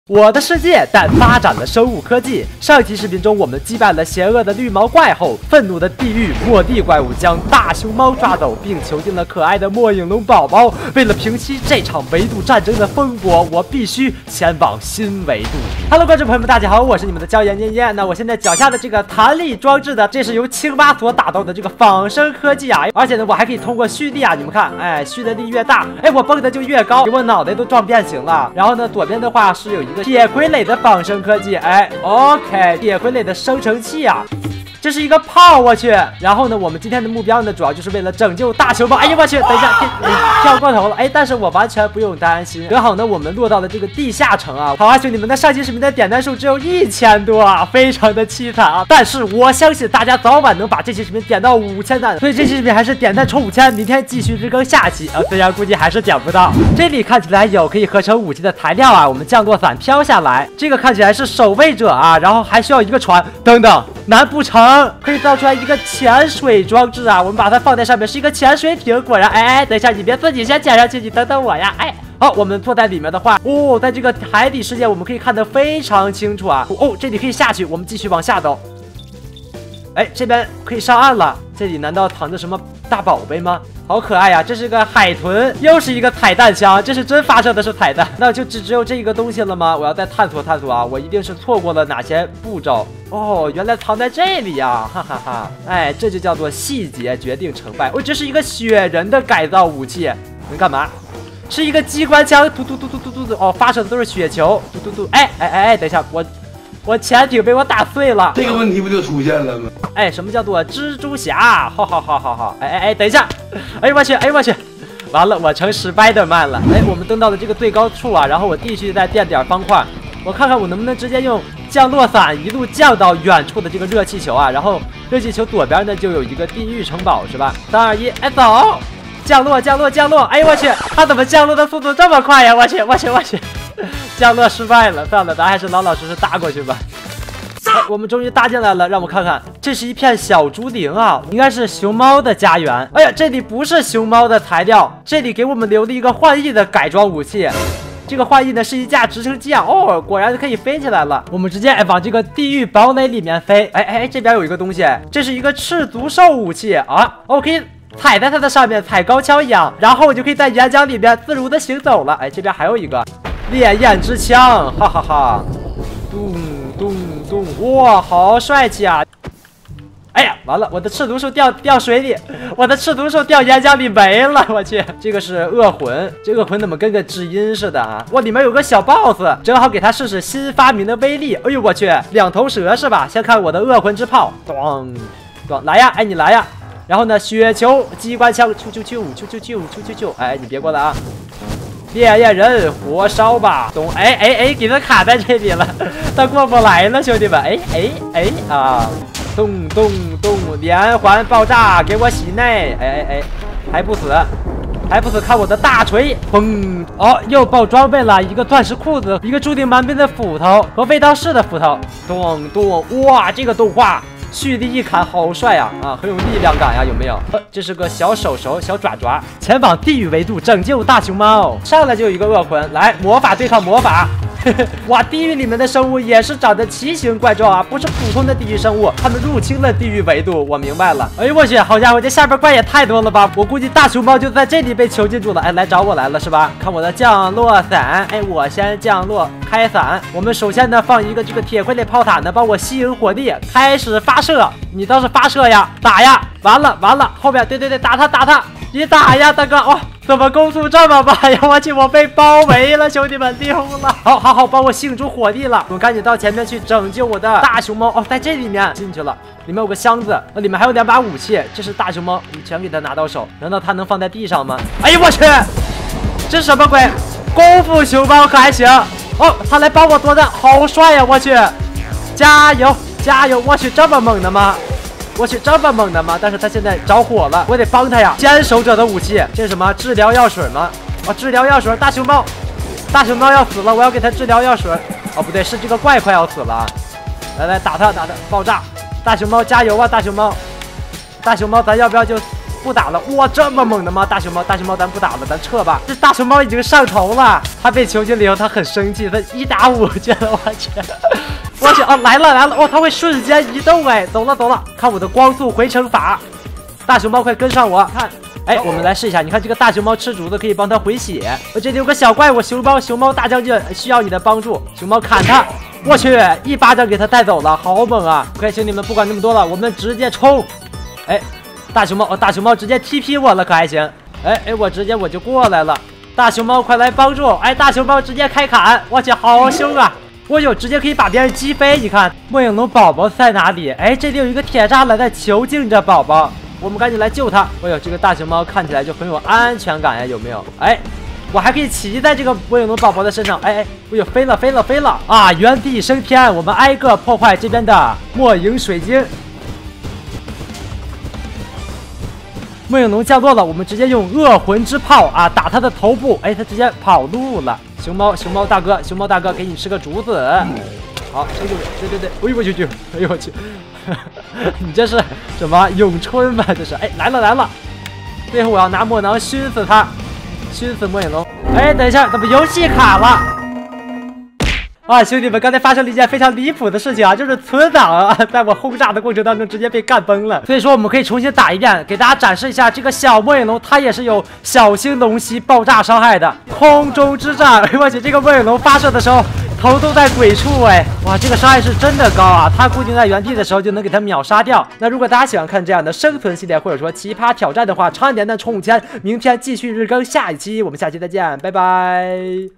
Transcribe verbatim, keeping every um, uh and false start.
我的世界但发展了生物科技。上期视频中，我们击败了邪恶的绿毛怪后，愤怒的地狱末地怪物将大熊猫抓走，并囚禁了可爱的末影龙宝宝。为了平息这场维度战争的风波，我必须前往新维度。Hello， 观众朋友们，大家好，我是你们的椒盐烟烟。那我现在脚下的这个弹力装置的，这是由青蛙所打造的这个仿生科技啊，而且呢，我还可以通过蓄力啊，你们看，哎，蓄的力越大，哎，我蹦的就越高，给我脑袋都撞变形了。然后呢，左边的话是有一个铁傀儡的仿生科技，哎 ，OK， 铁傀儡的生成器啊，这是一个炮，我去。然后呢，我们今天的目标呢，主要就是为了拯救大熊猫。哎呀，我去，等一下，哎，跳过头了，哎，但是我完全不用担心。正好呢，我们落到了这个地下城啊。好啊，兄弟们，那上期视频的点赞数只有一千多啊，非常的凄惨啊。但是我相信大家早晚能把这期视频点到五千赞，所以这期视频还是点赞冲五千，明天继续日更下期啊。虽然估计还是点不到。这里看起来有可以合成武器的材料啊，我们降落伞飘下来。这个看起来是守卫者啊，然后还需要一个船。等等，难不成可以造出来一个潜水装置啊？我们把它放在上面，是一个潜水艇。果然，哎哎，等一下，你别自己先潜上去，你等等我呀，哎。好，我们坐在里面的话，哦，在这个海底世界，我们可以看得非常清楚啊。哦，这里可以下去，我们继续往下走。哎，这边可以上岸了。这里难道藏着什么大宝贝吗？好可爱呀！这是个海豚，又是一个彩蛋箱，这是真发射的是彩蛋。那就只只有这个东西了吗？我要再探索探索啊！我一定是错过了哪些步骤哦，原来藏在这里呀！哈哈哈！哎，这就叫做细节决定成败。哦，这是一个雪人的改造武器，能干嘛？是一个机关枪，突突突突突突突！哦，发射的都是雪球，突突突！哎哎哎哎，等一下，我。我潜艇被我打碎了， 这个问题不就出现了吗？ 哎，什么叫做蜘蛛侠？好好好好好！哎哎哎，等一下！哎呦我去！哎呦我去！完了，我成史掰德曼了。哎，我们登到了这个最高处啊，然后我继续再垫点方块，我看看我能不能直接用降落伞一路降到远处的这个热气球啊。然后热气球左边呢就有一个地狱城堡是吧？三二一，哎走！降落降落降落！哎呦我去！它怎么降落的速度这么快呀？我去我去我去！降落失败了，算了，咱还是老老实实搭过去吧。哎，我们终于搭进来了，让我看看，这是一片小竹林啊，应该是熊猫的家园。哎呀，这里不是熊猫的材料，这里给我们留了一个幻翼的改装武器。这个幻翼呢是一架直升机啊，哦，果然可以飞起来了。我们直接哎往这个地狱堡垒里面飞。哎哎，这边有一个东西，这是一个赤足兽武器啊，我可以踩在它的上面，踩高跷一样，然后我就可以在岩浆里面自如的行走了。哎，这边还有一个。烈焰之枪，哈哈哈！咚咚咚，哇，好帅气啊！哎呀，完了，我的赤足兽掉掉水里，我的赤足兽掉岩浆里没了，我去！这个是恶魂，这恶魂怎么跟个知音似的啊？哇，里面有个小 boss， 正好给他试试新发明的威力。哎呦，我去，两头蛇是吧？先看我的恶魂之炮，咚咚，来呀！哎，你来呀！然后呢，雪球、机关枪，啾啾啾，啾啾啾，啾啾啾，哎，你别过来啊！烈焰人，火烧吧！懂？哎哎哎，给他卡在这里了，他过不来了，兄弟们！哎哎哎啊！咚咚咚，连环爆炸，给我洗内！哎哎哎，还不死，还不死！看我的大锤！砰！哦，又爆装备了，一个钻石裤子，一个注定蛮兵的斧头和味道士的斧头。咚咚！哇，这个动画！蓄力一砍，好帅呀！啊，很有力量感呀，有没有？呃，这是个小手手、小爪爪，前往地狱维度拯救大熊猫。上来就有一个恶魂，来魔法对抗魔法。哇，地狱里面的生物也是长得奇形怪状啊，不是普通的地狱生物，他们入侵了地狱维度。我明白了。哎呦我去，好家伙，这下边怪也太多了吧！我估计大熊猫就在这里被囚禁住了。哎，来找我来了是吧？看我的降落伞，哎，我先降落，开伞。我们首先呢放一个这个铁傀儡炮塔呢，帮我吸引火力，开始发射。你倒是发射呀，打呀！完了完了，后边对对对，打他打他，你打呀，大哥！哇、哦，怎么攻速这么慢呀？我去，我被包围了，兄弟们溜了！好好好，帮我吸引住火力了，我赶紧到前面去拯救我的大熊猫。哦，在这里面进去了，里面有个箱子，里面还有两把武器，这是大熊猫，你全给它拿到手。难道它能放在地上吗？哎呦我去，这是什么鬼？功夫熊猫可还行？哦，他来帮我作战，好帅呀！我去，加油加油！我去，这么猛的吗？我去，这么猛的吗？但是他现在着火了，我得帮他呀！坚守者的武器，这是什么？治疗药水吗？哦，治疗药水，大熊猫，大熊猫要死了，我要给他治疗药水。哦，不对，是这个怪快要死了。来来，打他打他，爆炸！大熊猫加油啊！大熊猫，大熊猫，咱要不要就不打了。哇，这么猛的吗？大熊猫，大熊猫，咱不打了，咱撤吧。这大熊猫已经上头了，他被囚禁了以后，他很生气，他一打五去了，我去。我去啊，来了来了！哇，他会瞬间移动哎，走了走了，看我的光速回城法！大熊猫快跟上我，看，哎，我们来试一下，你看这个大熊猫吃竹子可以帮它回血。我这里有个小怪物熊猫，熊猫大将军需要你的帮助，熊猫砍它！我去，一巴掌给它带走了，好猛啊！快，兄弟们，不管那么多了，我们直接冲！哎，大熊猫，哦，大熊猫直接 T P 我了，可还行？哎哎，我直接我就过来了，大熊猫快来帮助！哎，大熊猫直接开砍，我去，好凶啊！我有直接可以把别人击飞，你看末影龙宝宝在哪里？哎，这里有一个铁栅栏在囚禁着宝宝，我们赶紧来救他。哎呦，这个大熊猫看起来就很有安全感呀，有没有？哎，我还可以骑在这个末影龙宝宝的身上。哎哎，哎呦，飞了飞了飞了啊！原地升天，我们挨个破坏这边的末影水晶。末影龙降落了，我们直接用恶魂之炮啊打他的头部。哎，他直接跑路了。熊猫，熊猫大哥，熊猫大哥，给你吃个竹子。好，哎呦，对对对，哎呦我去去，哎呦我去，你这是什么咏春吧？这是，哎，来了来了，最后我要拿墨囊熏死他，熏死末影龙。哎，等一下，怎么游戏卡了？啊，兄弟们，刚才发生了一件非常离谱的事情啊，就是存档啊，在我轰炸的过程当中直接被干崩了。所以说，我们可以重新打一遍，给大家展示一下这个小末影龙，它也是有小型龙息爆炸伤害的空中之战。哎呦我去，这个末影龙发射的时候头都在鬼畜哎，哇，这个伤害是真的高啊！它固定在原地的时候就能给它秒杀掉。那如果大家喜欢看这样的生存系列或者说奇葩挑战的话，长点的宠物签，明天继续日更，下一期我们下期再见，拜拜。